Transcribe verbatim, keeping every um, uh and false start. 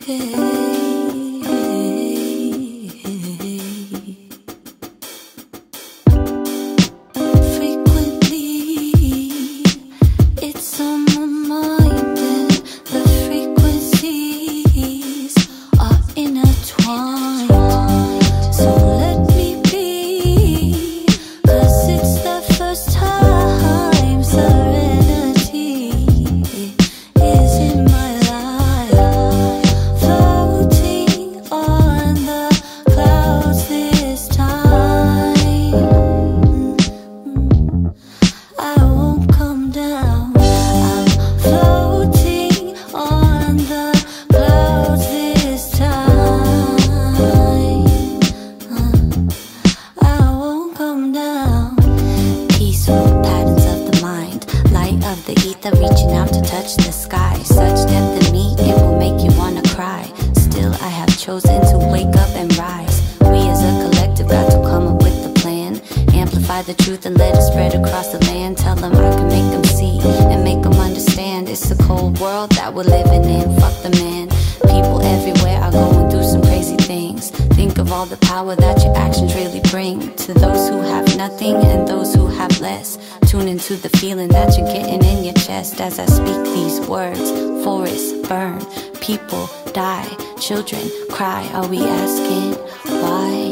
Reaching out to touch the sky. Such depth in me, it will make you wanna cry. Still, I have chosen to wake up and rise. We as a collective got to come up with a plan. Amplify the truth and let it spread across the land. Tell them I can make them see and make them understand. It's a cold world that we're living in. Fuck the man. People everywhere are going through some crazy things. Think of all the power that your actions really bring to those who have nothing and those who have less. Tune into the feeling that you're getting in your chest as I speak these words. Forests burn, people die, children cry. Are we asking why?